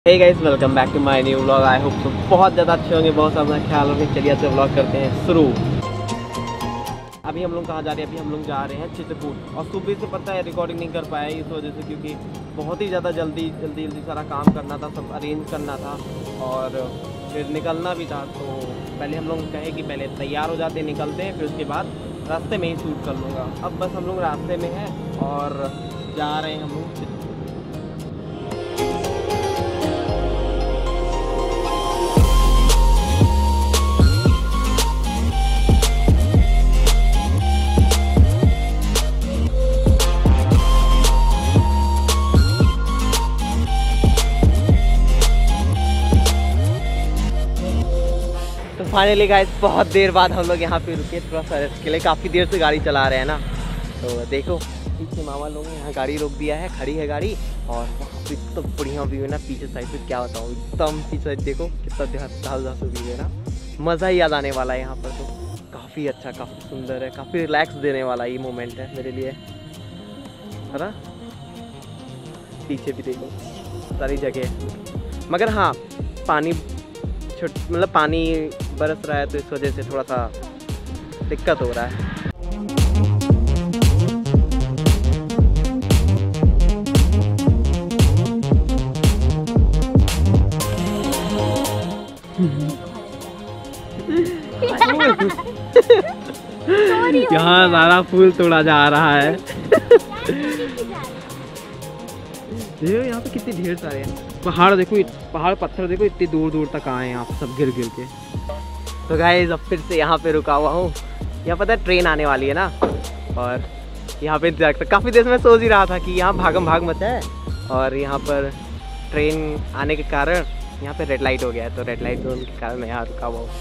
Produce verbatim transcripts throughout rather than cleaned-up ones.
Hey guys, welcome back to my new vlog. I hope सब बहुत ज़्यादा अच्छे होंगे, बहुत अपना ख्याल रखें। चलिए से व्लॉग करते हैं शुरू। अभी हम लोग कहाँ जा रहे हैं? अभी हम लोग जा रहे हैं चित्रकूट। और सुबह से पता है रिकॉर्डिंग नहीं कर पाए इस वजह से, क्योंकि बहुत ही ज़्यादा जल्दी जल्दी जल्दी सारा काम करना था, सब अरेंज करना था और फिर निकलना भी था। तो पहले हम लोग कहे कि पहले तैयार हो जाते, निकलते हैं, फिर उसके बाद रास्ते में ही शूट कर लूँगा। अब बस हम लोग रास्ते में हैं और जा रहे हैं हम लोग चित्रकूट। फाइनली गाइस, बहुत देर बाद हम लोग यहाँ पे रुके थोड़ा सा रेस्ट के लिए। काफ़ी देर से गाड़ी चला रहे हैं ना, तो देखो पीछे मामा लोग ने यहाँ गाड़ी रोक दिया है, खड़ी है गाड़ी। और वहाँ पे तो बढ़िया व्यू है ना पीछे साइड पे, क्या बताऊँ, एकदम पीछे साइड देखो कितना ध्यान व्यू है ना, मज़ा ही याद आने वाला है यहाँ पर। तो काफ़ी अच्छा, काफ़ी सुंदर है, काफ़ी रिलैक्स देने वाला ये मोमेंट है मेरे लिए, है ना। पीछे भी देखो सारी जगह, मगर हाँ पानी छोट मतलब पानी बरस रहा है तो इस वजह से थोड़ा सा दिक्कत हो रहा है। यहाँ सारा फूल तोड़ा जा रहा है। देखो यहाँ पे कितने ढेर सारे हैं पहाड़, देखो पहाड़ पत्थर देखो इतनी दूर दूर तक आए हैं यहाँ सब गिर गिर के। तो गाइस अब फिर से यहाँ पे रुका हुआ हूँ। यहाँ पता है ट्रेन आने वाली है ना, और यहाँ पे इंतजार काफ़ी देर से मैं सोच ही रहा था कि यहाँ भागम भाग मचा है और यहाँ पर ट्रेन आने के कारण यहाँ पे रेड लाइट हो गया है। तो रेड लाइट होने के कारण मैं यहाँ रुका हुआ हूँ।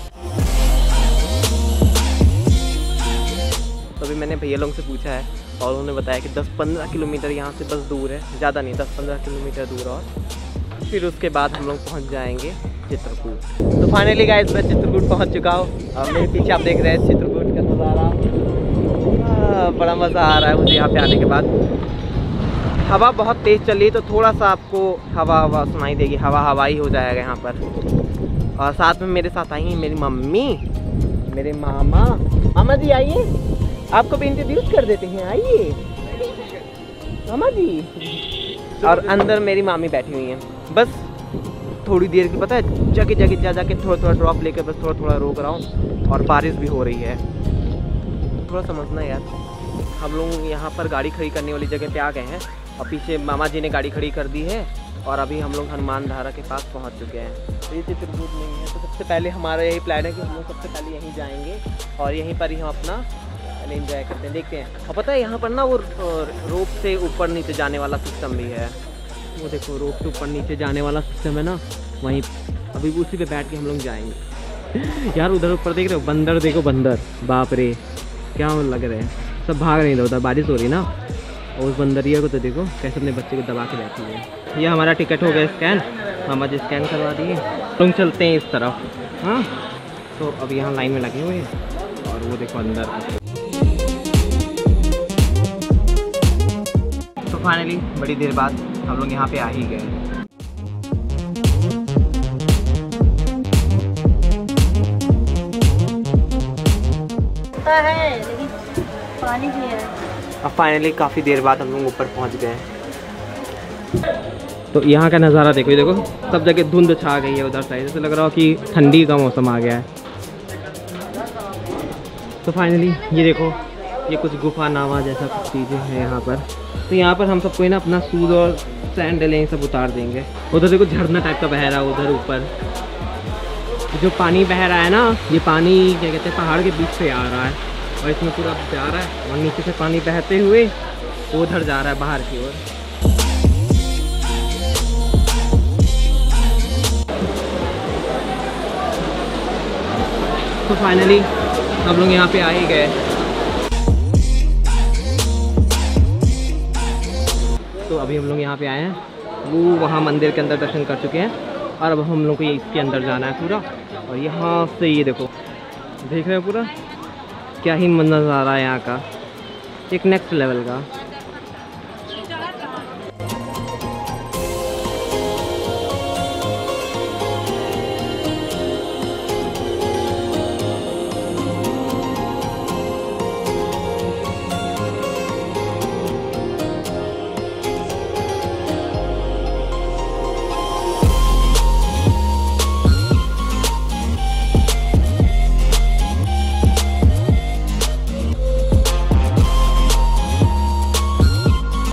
तो अभी मैंने भैया लोगों से पूछा है और उन्होंने बताया कि दस पंद्रह किलोमीटर यहाँ से बस दूर है, ज़्यादा नहीं, दस पंद्रह किलोमीटर दूर। और फिर उसके बाद हम लोग पहुँच जाएंगे चित्रकूट। तो फाइनली गाइस मैं चित्रकूट पहुँच चुका हूँ। और मेरे पीछे आप देख रहे हैं चित्रकूट का नज़ारा, बड़ा मज़ा आ रहा है मुझे यहाँ पे आने के बाद। हवा बहुत तेज़ चल रही है तो थोड़ा सा आपको हवा हवा सुनाई देगी, हवा हवाई हो जाएगा यहाँ पर। और साथ में मेरे साथ आई हैं मेरी मम्मी, मेरे मामा। मामा जी आइए, आपको भी इंट्रोड्यूस कर देते हैं, आइए मामा जी। और अंदर मेरी मामी बैठी हुई हैं। बस थोड़ी देर की पता है जगह जगह जा जाके थोड़ा थोड़ा ड्रॉप लेकर बस थोड़ा थोड़ा रोक रहा हूँ। और बारिश भी हो रही है, थोड़ा समझना यार। हम लोग यहाँ पर गाड़ी खड़ी करने वाली जगह पे आ गए हैं और पीछे मामा जी ने गाड़ी खड़ी कर दी है। और अभी हम लोग हनुमान धारा के पास पहुँच चुके हैं। तो ये चित्रकूट नहीं है, तो सबसे पहले हमारा यही प्लान है कि हम लोग सबसे पहले यहीं जाएंगे और यहीं पर ही हम अपना एंजॉय करते हैं, देखते हैं। और पता है यहाँ पर ना वो रोप से ऊपर नीचे जाने वाला सिस्टम भी है। वो देखो रोप से ऊपर नीचे जाने वाला सिस्टम है ना, वहीं अभी उसी पे बैठ के हम लोग जाएंगे। यार उधर ऊपर देख रहे हो बंदर, देखो बंदर, बाप रे क्या लग रहे हैं, सब भाग रहे हैं उधर, बारिश हो रही ना। और उस बंदरिया को तो देखो कैसे अपने बच्चे को दबा के बैठी है। ये हमारा टिकट हो गया स्कैन, मामा जी स्कैन करवा दिए। तुम चलते हैं इस तरफ। हाँ तो अब यहाँ लाइन में लगे हुए हैं और वो देखो अंदर। तो फाइनली बड़ी देर बाद हम लोग यहाँ पे आ ही गए। है लेकिन पानी भी है। अब फाइनली काफ़ी देर बाद हम लोग ऊपर पहुँच गए। तो यहाँ का नज़ारा देखो, ये देखो सब जगह धुंध छा गई है उधर साइड, जैसे लग रहा हो कि ठंडी का मौसम आ गया है। तो फाइनली ये देखो ये कुछ गुफा नावा जैसा कुछ चीज़ें हैं यहाँ पर। तो यहाँ पर हम सबको ना अपना शूज़ और सैंडल ये सब उतार देंगे। उधर देखो झरना टाइप का बह रहा है, उधर ऊपर जो पानी बह रहा है ना, ये पानी क्या कहते हैं पहाड़ के बीच से आ रहा है और इसमें पूरा जा रहा है और नीचे से पानी बहते हुए उधर जा रहा है बाहर की ओर। तो फाइनली हम लोग यहाँ पे आ ही गए। तो अभी हम लोग यहाँ पे आए हैं, वो वहाँ मंदिर के अंदर दर्शन कर चुके हैं और अब हम लोग को ये इसके अंदर जाना है पूरा। और यहाँ से ये देखो देख रहे हैं पूरा क्या ही नज़ारा है यहाँ का, एक नेक्स्ट लेवल का।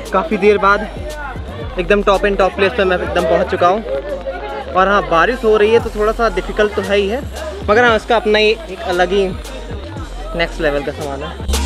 काफ़ी देर बाद एकदम टॉप एंड टॉप प्लेस पे मैं एकदम पहुंच चुका हूँ। और हाँ, बारिश हो रही है तो थोड़ा सा डिफ़िकल्ट तो है ही है, मगर हाँ, उसका अपना ही एक अलग ही नेक्स्ट लेवल का सामान है।